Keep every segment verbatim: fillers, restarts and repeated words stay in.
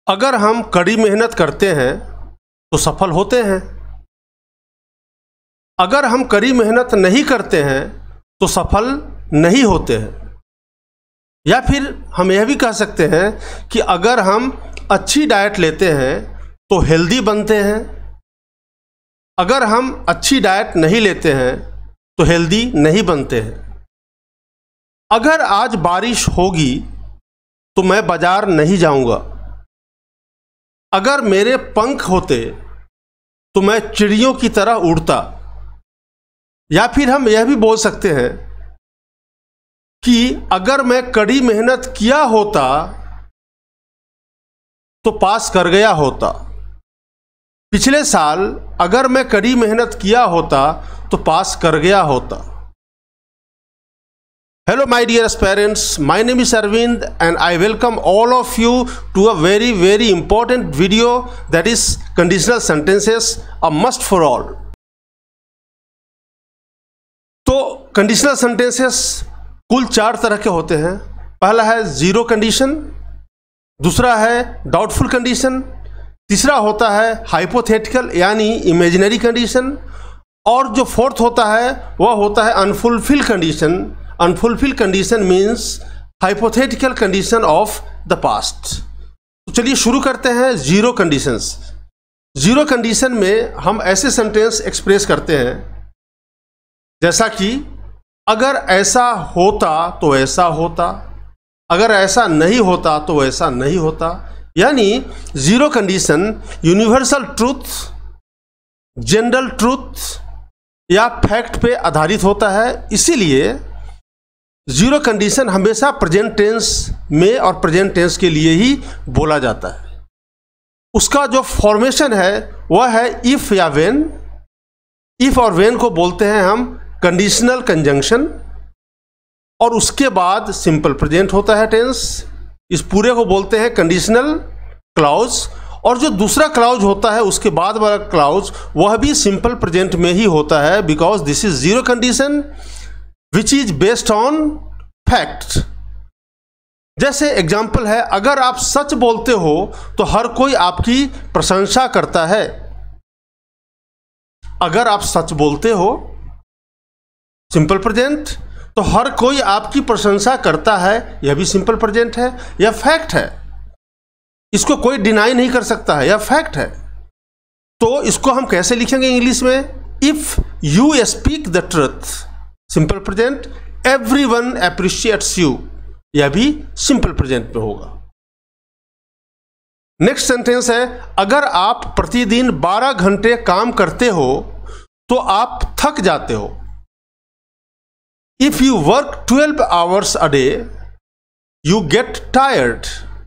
अगर हम कड़ी मेहनत करते हैं तो सफल होते हैं। अगर हम कड़ी मेहनत नहीं करते हैं तो सफल नहीं होते हैं। या फिर हम यह भी कह सकते हैं कि अगर हम अच्छी डाइट लेते हैं तो हेल्दी बनते हैं। अगर हम अच्छी डाइट नहीं लेते हैं तो हेल्दी नहीं बनते हैं। अगर आज बारिश होगी तो मैं बाजार नहीं जाऊंगा। अगर मेरे पंख होते तो मैं चिड़ियों की तरह उड़ता। या फिर हम यह भी बोल सकते हैं कि अगर मैं कड़ी मेहनत किया होता तो पास कर गया होता। पिछले साल अगर मैं कड़ी मेहनत किया होता तो पास कर गया होता। Hello my dear aspirants, my name is Arvind and I welcome all of you to a very very important video that is conditional sentences, a must for all. तो conditional sentences कुल चार तरह के होते हैं। पहला है जीरो कंडीशन, दूसरा है डाउटफुल कंडीशन, तीसरा होता है हाइपोथेटिकल यानी इमेजिनरी कंडीशन, और जो फोर्थ होता है वह होता है unfulfill condition. Unfulfill condition means hypothetical condition of the past. तो चलिए शुरू करते हैं जीरो कंडीशंस। जीरो कंडीशन में हम ऐसे सेंटेंस एक्सप्रेस करते हैं जैसा कि अगर ऐसा होता तो ऐसा होता, अगर ऐसा नहीं होता तो ऐसा नहीं होता। यानी zero condition universal truth, general truth या फैक्ट पे आधारित होता है। इसीलिए जीरो कंडीशन हमेशा प्रेजेंट टेंस में और प्रेजेंट टेंस के लिए ही बोला जाता है। उसका जो फॉर्मेशन है वह है इफ या व्हेन। इफ और व्हेन को बोलते हैं हम कंडीशनल कंजंक्शन, और उसके बाद सिंपल प्रेजेंट होता है टेंस। इस पूरे को बोलते हैं कंडीशनल क्लाउज, और जो दूसरा क्लाउज होता है उसके बाद वाला क्लाउज वह भी सिंपल प्रेजेंट में ही होता है, because this is zero condition which is based on fact. जैसे एग्जाम्पल है, अगर आप सच बोलते हो तो हर कोई आपकी प्रशंसा करता है। अगर आप सच बोलते हो सिंपल प्रेजेंट तो हर कोई आपकी प्रशंसा करता है, यह भी सिंपल प्रेजेंट है, यह फैक्ट है। इसको कोई डिनाई नहीं कर सकता है, यह फैक्ट है। तो इसको हम कैसे लिखेंगे इंग्लिश में? If you speak the truth, simple present, everyone appreciates you, यह भी सिंपल प्रेजेंट में होगा। नेक्स्ट सेंटेंस है, अगर आप प्रतिदिन बारह घंटे काम करते हो तो आप थक जाते हो। If you work twelve hours a day you get tired.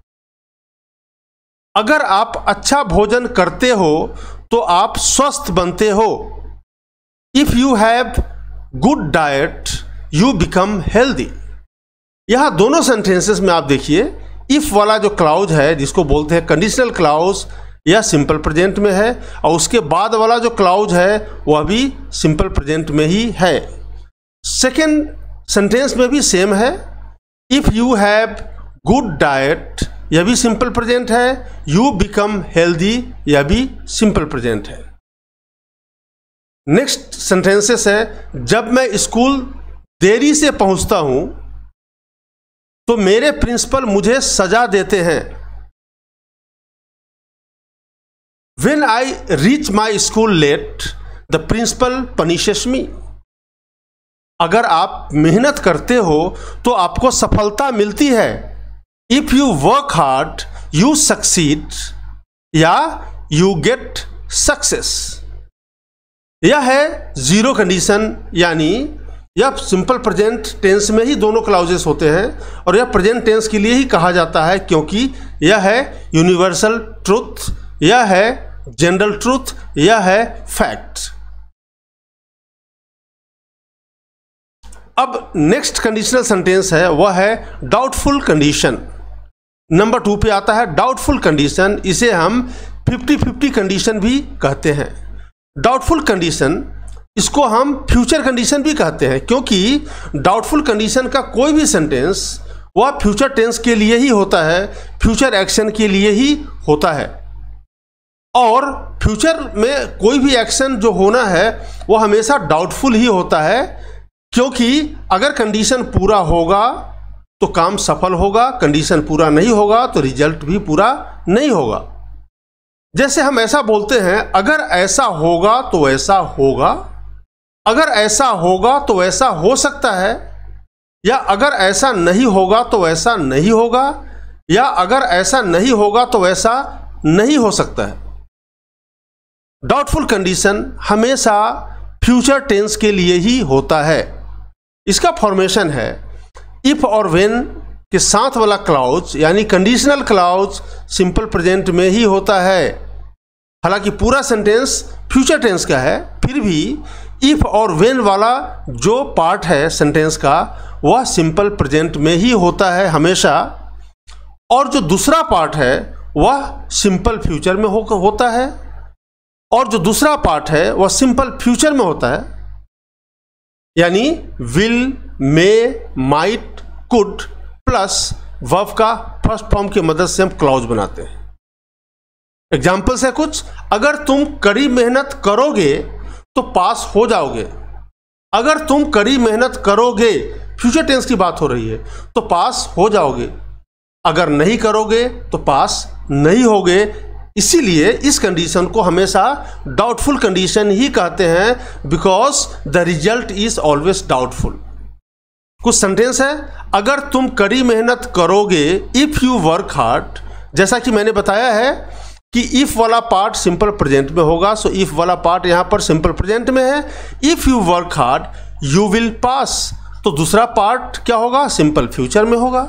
अगर आप अच्छा भोजन करते हो तो आप स्वस्थ बनते हो। If you have good diet you become healthy. यहां दोनों सेंटेंसेस में आप देखिए, इफ वाला जो क्लाउज है जिसको बोलते हैं कंडीशनल क्लाउज, यह सिंपल प्रेजेंट में है, और उसके बाद वाला जो क्लाउज है वह भी सिंपल प्रेजेंट में ही है। सेकेंड सेंटेंस में भी सेम है, if you have good diet, यह भी सिंपल प्रेजेंट है। यू बिकम हेल्दी, यह भी सिंपल प्रेजेंट है। नेक्स्ट सेंटेंसेस है, जब मैं स्कूल देरी से पहुंचता हूं तो मेरे प्रिंसिपल मुझे सजा देते हैं। When I reach my school late, the principal punishes me. अगर आप मेहनत करते हो तो आपको सफलता मिलती है। If you work hard, you succeed या you get success। यह है जीरो कंडीशन, यानी यह सिंपल प्रेजेंट टेंस में ही दोनों क्लाउजेस होते हैं, और यह प्रेजेंट टेंस के लिए ही कहा जाता है क्योंकि यह है यूनिवर्सल ट्रूथ, यह है जनरल ट्रूथ, यह है फैक्ट। अब नेक्स्ट कंडीशनल सेंटेंस है वह है डाउटफुल कंडीशन। नंबर टू पे आता है डाउटफुल कंडीशन। इसे हम फिफ्टी फिफ्टी कंडीशन भी कहते हैं। डाउटफुल कंडीशन, इसको हम फ्यूचर कंडीशन भी कहते हैं, क्योंकि डाउटफुल कंडीशन का कोई भी सेंटेंस वह फ्यूचर टेंस के लिए ही होता है, फ्यूचर एक्शन के लिए ही होता है। और फ्यूचर में कोई भी एक्शन जो होना है वो हमेशा डाउटफुल ही होता है, क्योंकि अगर कंडीशन पूरा होगा तो काम सफल होगा, कंडीशन पूरा नहीं होगा तो रिजल्ट भी पूरा नहीं होगा। जैसे हम ऐसा बोलते हैं, अगर ऐसा होगा तो ऐसा होगा, अगर ऐसा होगा तो ऐसा हो सकता है, या अगर ऐसा नहीं होगा तो ऐसा नहीं होगा, या अगर ऐसा नहीं होगा तो ऐसा नहीं हो सकता है। डाउटफुल कंडीशन हमेशा फ्यूचर टेंस के लिए ही होता है। इसका फॉर्मेशन है इफ और व्हेन के साथ वाला क्लाउज, यानी कंडीशनल क्लाउज सिंपल प्रेजेंट में ही होता है। हालांकि पूरा सेंटेंस फ्यूचर टेंस का है, फिर भी इफ और व्हेन वाला जो पार्ट है सेंटेंस का वह सिंपल प्रेजेंट में ही होता है हमेशा, और जो दूसरा पार्ट है वह सिंपल फ्यूचर में हो, होता है, और जो दूसरा पार्ट है वह सिंपल फ्यूचर में होता है। यानी will, may, might, could plus verb का फर्स्ट फॉर्म की मदद से हम क्लॉज बनाते हैं। एग्जाम्पल्स है कुछ, अगर तुम कड़ी मेहनत करोगे तो पास हो जाओगे। अगर तुम कड़ी मेहनत करोगे, फ्यूचर टेंस की बात हो रही है, तो पास हो जाओगे। अगर नहीं करोगे तो पास नहीं होगे। इसीलिए इस कंडीशन को हमेशा डाउटफुल कंडीशन ही कहते हैं, because the result is always doubtful. कुछ सेंटेंस है, अगर तुम कड़ी मेहनत करोगे, इफ यू वर्क हार्ड। जैसा कि मैंने बताया है कि इफ वाला पार्ट सिंपल प्रेजेंट में होगा, सो इफ वाला पार्ट यहां पर सिंपल प्रेजेंट में है। If you work hard you will pass, तो दूसरा पार्ट क्या होगा, सिंपल फ्यूचर में होगा।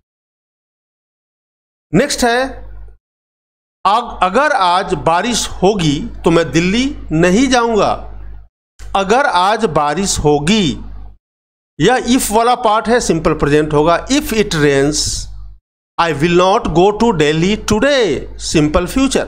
नेक्स्ट है, अगर आज बारिश होगी तो मैं दिल्ली नहीं जाऊंगा। अगर आज बारिश होगी, यह इफ वाला पार्ट है, सिंपल प्रेजेंट होगा। If it rains I will not go to Delhi today, simple future.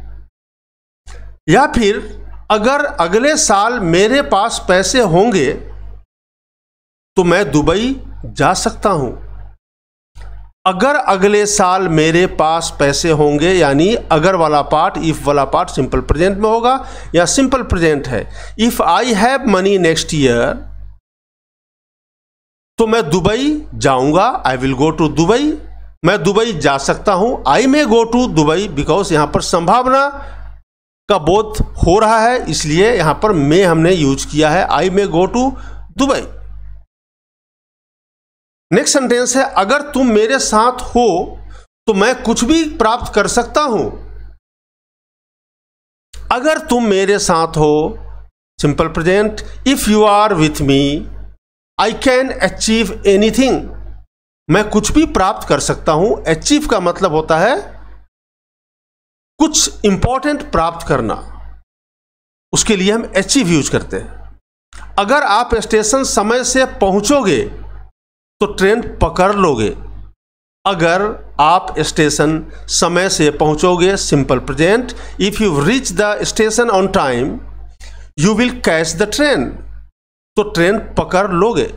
या फिर अगर अगले साल मेरे पास पैसे होंगे तो मैं दुबई जा सकता हूं। अगर अगले साल मेरे पास पैसे होंगे, यानी अगर वाला पार्ट, इफ वाला पार्ट सिंपल प्रेजेंट में होगा या सिंपल प्रेजेंट है। If I have money next year, तो मैं दुबई जाऊंगा, I will go to Dubai. मैं दुबई जा सकता हूं, I may go to Dubai, because यहां पर संभावना का बोध हो रहा है, इसलिए यहां पर मे हमने यूज किया है, I may go to Dubai. Next sentence है, अगर तुम मेरे साथ हो तो मैं कुछ भी प्राप्त कर सकता हूं। अगर तुम मेरे साथ हो, simple present. If you are with me I can achieve anything, मैं कुछ भी प्राप्त कर सकता हूं। अचीव का मतलब होता है कुछ इंपॉर्टेंट प्राप्त करना, उसके लिए हम अचीव यूज करते हैं। अगर आप स्टेशन समय से पहुंचोगे तो ट्रेन पकड़ लोगे। अगर आप स्टेशन समय से पहुंचोगे, simple present. If you reach the station on time you will catch the train, तो ट्रेन पकड़ लोगे।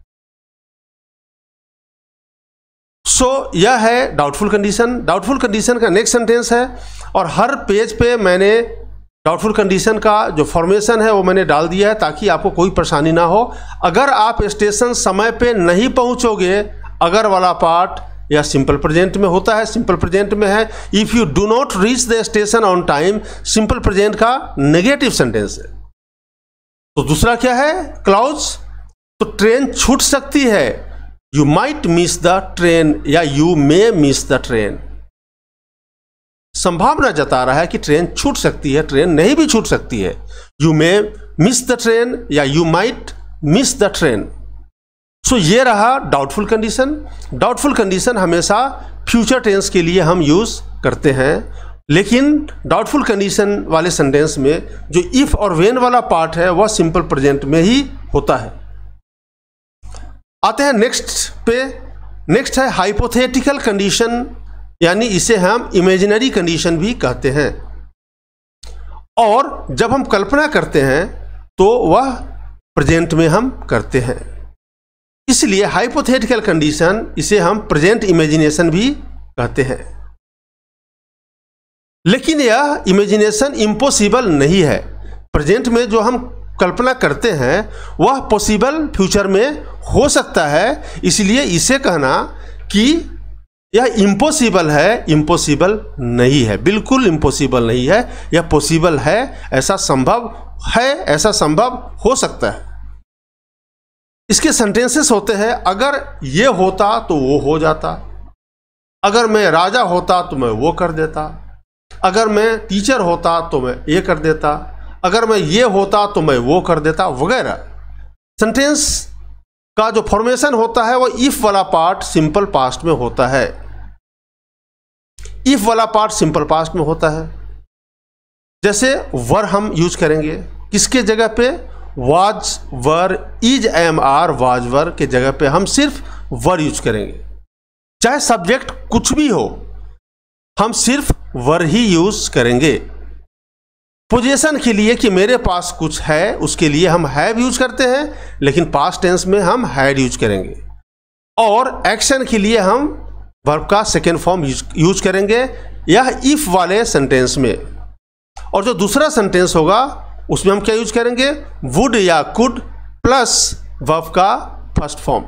सो so, यह है डाउटफुल कंडीशन। डाउटफुल कंडीशन का नेक्स्ट सेंटेंस है, और हर पेज पे मैंने डाउटफुल कंडीशन का जो फॉर्मेशन है वो मैंने डाल दिया है ताकि आपको कोई परेशानी ना हो। अगर आप स्टेशन समय पे नहीं पहुंचोगे, अगर वाला पार्ट या सिंपल प्रेजेंट में होता है, सिंपल प्रेजेंट में है। If you do not reach the station on time, simple present का नेगेटिव सेंटेंस है। तो दूसरा क्या है, क्लाउज। तो ट्रेन छूट सकती है, you might miss the train, या you may miss the train. संभावना जता रहा है कि ट्रेन छूट सकती है, ट्रेन नहीं भी छूट सकती है। You may miss the train या you might miss the train. So ये रहा डाउटफुल कंडीशन। डाउटफुल कंडीशन हमेशा फ्यूचर टेंस के लिए हम यूज करते हैं, लेकिन डाउटफुल कंडीशन वाले सेंटेंस में जो इफ और व्हेन वाला पार्ट है वह सिंपल प्रेजेंट में ही होता है। आते हैं नेक्स्ट पे। नेक्स्ट है हाइपोथेटिकल कंडीशन, यानी इसे हम इमेजिनरी कंडीशन भी कहते हैं। और जब हम कल्पना करते हैं तो वह प्रेजेंट में हम करते हैं, इसलिए हाइपोथेटिकल कंडीशन, इसे हम प्रेजेंट इमेजिनेशन भी कहते हैं। लेकिन यह इमेजिनेशन इम्पॉसिबल नहीं है। प्रेजेंट में जो हम कल्पना करते हैं वह पॉसिबल फ्यूचर में हो सकता है, इसलिए इसे कहना कि यह इम्पॉसिबल है, इम्पॉसिबल नहीं है, बिल्कुल इम्पॉसिबल नहीं है, यह पॉसिबल है, ऐसा संभव है, ऐसा संभव हो सकता है। इसके सेंटेंसेस होते हैं, अगर ये होता तो वो हो जाता, अगर मैं राजा होता तो मैं वो कर देता, अगर मैं टीचर होता तो मैं ये कर देता, अगर मैं ये होता तो मैं वो कर देता, वगैरह। सेंटेंस का जो फॉर्मेशन होता है वो इफ वाला पार्ट सिंपल पास्ट में होता है। इफ वाला पार्ट सिंपल पास्ट में होता है। जैसे वर हम यूज करेंगे किसके जगह पे, was were, is am are, was were के जगह पे हम सिर्फ वर यूज करेंगे। चाहे सब्जेक्ट कुछ भी हो, हम सिर्फ वर ही यूज करेंगे। पोजीशन के लिए कि मेरे पास कुछ है, उसके लिए हम हैव यूज करते हैं, लेकिन पास्ट टेंस में हम हैड यूज करेंगे। और एक्शन के लिए हम वर्ब का सेकेंड फॉर्म यूज करेंगे, यह इफ वाले सेंटेंस में। और जो दूसरा सेंटेंस होगा उसमें हम क्या यूज करेंगे, वुड या कुड प्लस वर्ब का फर्स्ट फॉर्म।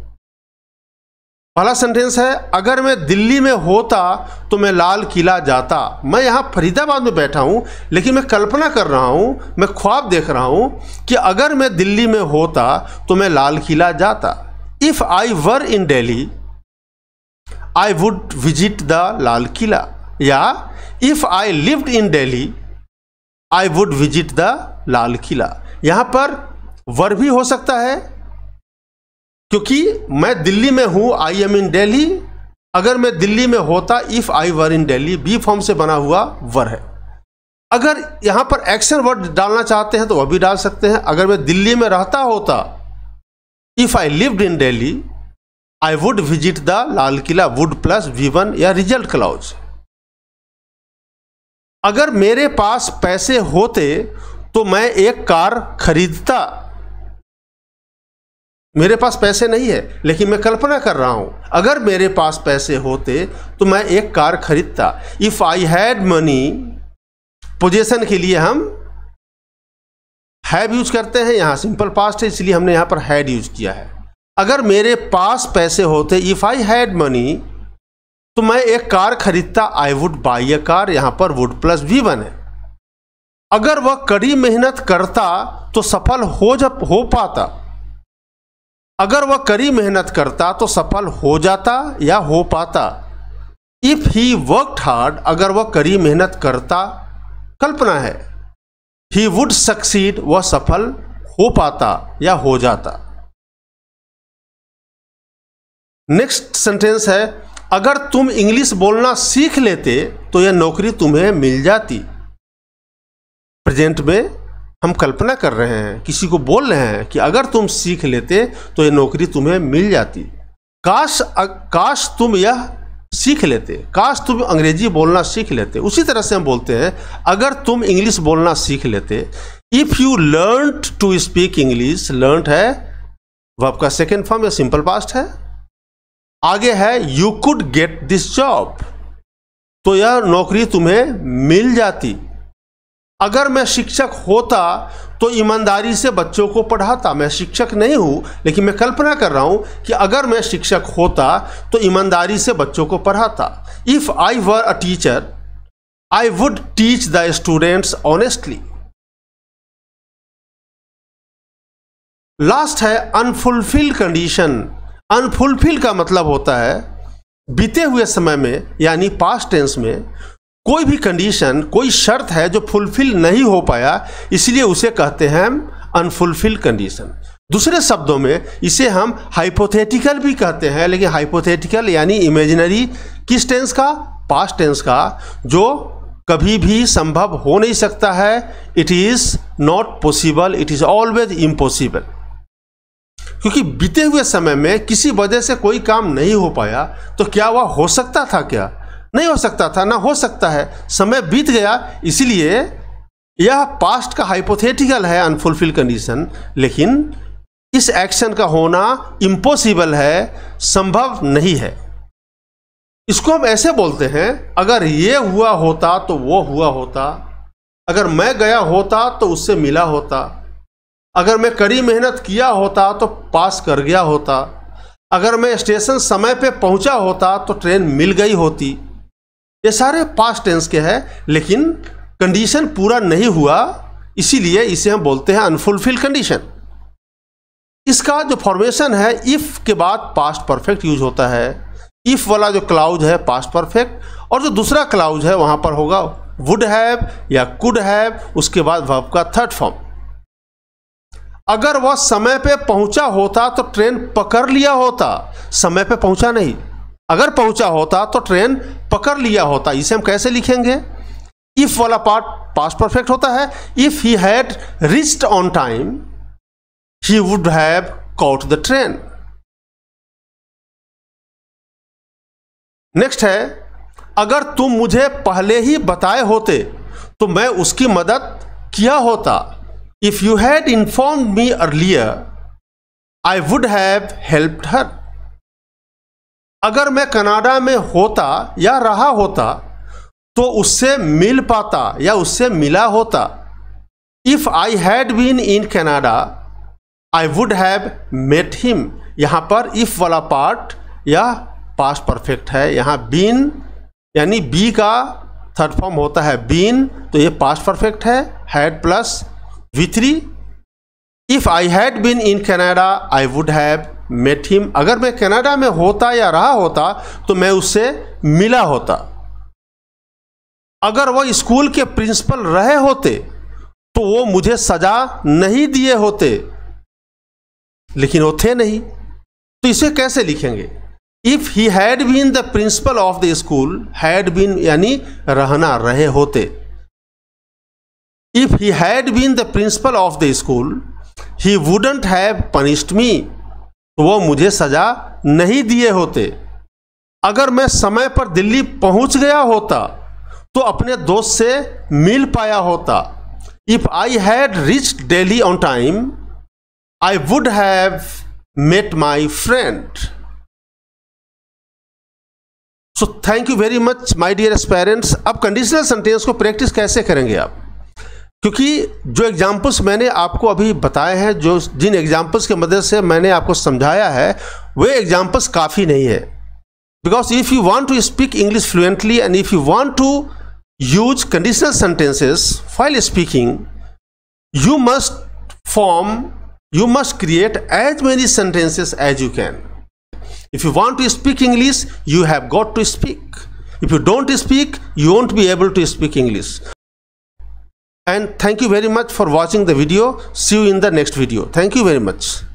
पहला सेंटेंस है, अगर मैं दिल्ली में होता तो मैं लाल किला जाता। मैं यहाँ फरीदाबाद में बैठा हूँ, लेकिन मैं कल्पना कर रहा हूँ, मैं ख्वाब देख रहा हूँ कि अगर मैं दिल्ली में होता तो मैं लाल किला जाता। If I were in Delhi I would visit the Lal Qila, या if I lived in Delhi I would visit the Lal Qila. यहाँ पर वर भी हो सकता है, क्योंकि मैं दिल्ली में हूं, आई एम इन दिल्ली। अगर मैं दिल्ली में होता, if I were in Delhi, be form से बना हुआ वर है। अगर यहां पर एक्शन वर्ड डालना चाहते हैं तो वह भी डाल सकते हैं। अगर मैं दिल्ली में रहता होता, if I lived in Delhi I would visit the Lal Qila, would plus V one या रिजल्ट क्लॉज। अगर मेरे पास पैसे होते तो मैं एक कार खरीदता। मेरे पास पैसे नहीं है, लेकिन मैं कल्पना कर रहा हूं, अगर मेरे पास पैसे होते तो मैं एक कार खरीदता। If I had money, position के लिए हम हैव यूज करते हैं, यहां सिंपल पास्ट है इसलिए हमने यहां पर हैड यूज किया है। अगर मेरे पास पैसे होते, इफ आई हैड मनी, तो मैं एक कार खरीदता, I would buy a car, यहां पर वुड प्लस वी वन है। अगर वह कड़ी मेहनत करता तो सफल हो जब हो पाता। अगर वह कड़ी मेहनत करता तो सफल हो जाता या हो पाता। इफ ही वर्कड हार्ड, अगर वह कड़ी मेहनत करता, कल्पना है, ही वुड सक्सीड, वह सफल हो पाता या हो जाता। नेक्स्ट सेंटेंस है, अगर तुम इंग्लिश बोलना सीख लेते तो यह नौकरी तुम्हें मिल जाती। प्रेजेंट में हम कल्पना कर रहे हैं, किसी को बोल रहे हैं कि अगर तुम सीख लेते तो यह नौकरी तुम्हें मिल जाती। काश काश तुम यह सीख लेते, काश तुम अंग्रेजी बोलना सीख लेते। उसी तरह से हम बोलते हैं, अगर तुम इंग्लिश बोलना सीख लेते। If you learn to speak English, learn है वर्ब का सेकेंड फॉर्म या सिंपल पास्ट है। आगे है you could get this job, तो यह नौकरी तुम्हें मिल जाती। अगर मैं शिक्षक होता तो ईमानदारी से बच्चों को पढ़ाता। मैं शिक्षक नहीं हूं, लेकिन मैं कल्पना कर रहा हूं कि अगर मैं शिक्षक होता तो ईमानदारी से बच्चों को पढ़ाता। If I were a teacher I would teach the students honestly. Last है अनफुलफिल्ड कंडीशन। अनफुलफिल का मतलब होता है बीते हुए समय में, यानी पास्ट टेंस में कोई भी कंडीशन, कोई शर्त है जो फुलफिल नहीं हो पाया, इसलिए उसे कहते हैं अनफुलफिल कंडीशन। दूसरे शब्दों में इसे हम हाइपोथेटिकल भी कहते हैं, लेकिन हाइपोथेटिकल यानी इमेजिनरी किस टेंस का, पास्ट टेंस का, जो कभी भी संभव हो नहीं सकता है। It is not possible, it is always impossible. क्योंकि बीते हुए समय में किसी वजह से कोई काम नहीं हो पाया, तो क्या वह हो सकता था? क्या नहीं हो सकता था, ना हो सकता है। समय बीत गया, इसलिए यह पास्ट का हाइपोथेटिकल है अनफुलफिल कंडीशन, लेकिन इस एक्शन का होना इम्पॉसिबल है, संभव नहीं है। इसको हम ऐसे बोलते हैं, अगर ये हुआ होता तो वो हुआ होता, अगर मैं गया होता तो उससे मिला होता, अगर मैं कड़ी मेहनत किया होता तो पास कर गया होता, अगर मैं स्टेशन समय पे पहुंचा होता तो ट्रेन मिल गई होती। ये सारे पास्ट टेंस के हैं, लेकिन कंडीशन पूरा नहीं हुआ, इसीलिए इसे हम बोलते हैं अनफुलफिल कंडीशन। इसका जो फॉर्मेशन है, इफ के बाद पास्ट परफेक्ट यूज होता है। इफ वाला जो क्लाउज है पास्ट परफेक्ट, और जो दूसरा क्लाउज है वहां पर होगा वुड हैव या कुड हैव, उसके बाद वर्ब का थर्ड फॉर्म। अगर वह समय पे पहुंचा होता तो ट्रेन पकड़ लिया होता, समय पे पहुंचा नहीं, अगर पहुंचा होता तो ट्रेन पकड़ लिया होता। इसे हम कैसे लिखेंगे? इफ वाला पार्ट पास्ट परफेक्ट होता है। If he had reached on time he would have caught the train. Next है, अगर तुम मुझे पहले ही बताए होते तो मैं उसकी मदद किया होता। If you had informed me earlier I would have helped her. अगर मैं कनाडा में होता या रहा होता तो उससे मिल पाता या उससे मिला होता। If I had been in Canada I would have met him. यहां पर इफ वाला पार्ट या पास्ट परफेक्ट है, यहां बीन यानी बी का थर्ड फॉर्म होता है बीन, तो ये पास्ट परफेक्ट है, had plus V three. If I had been in Canada I would have met him. अगर मैं कनाडा में होता या रहा होता तो मैं उससे मिला होता। अगर वह स्कूल के प्रिंसिपल रहे होते तो वो मुझे सजा नहीं दिए होते, लेकिन वो थे नहीं, तो इसे कैसे लिखेंगे? If he had been the principal of the school, had been यानी रहना, रहे होते। If he had been the principal of the school he wouldn't have punished me, तो वो मुझे सजा नहीं दिए होते। अगर मैं समय पर दिल्ली पहुंच गया होता तो अपने दोस्त से मिल पाया होता। If I had reached Delhi on time I would have met my friend. So thank you very much my dear parents. अब कंडीशनल सेंटेंस को प्रैक्टिस कैसे करेंगे आप? क्योंकि जो एग्जाम्पल्स मैंने आपको अभी बताए हैं, जो जिन एग्जाम्पल्स के मदद से मैंने आपको समझाया है, वे एग्जाम्पल्स काफ़ी नहीं है। Because if you want to speak English fluently and if you want to use conditional sentences while speaking, you must form, you must create as many sentences as you can. If you want to speak English, you have got to speak. If you don't speak, you won't be able to speak English. And thank you very much for watching the video. See you in the next video. Thank you very much.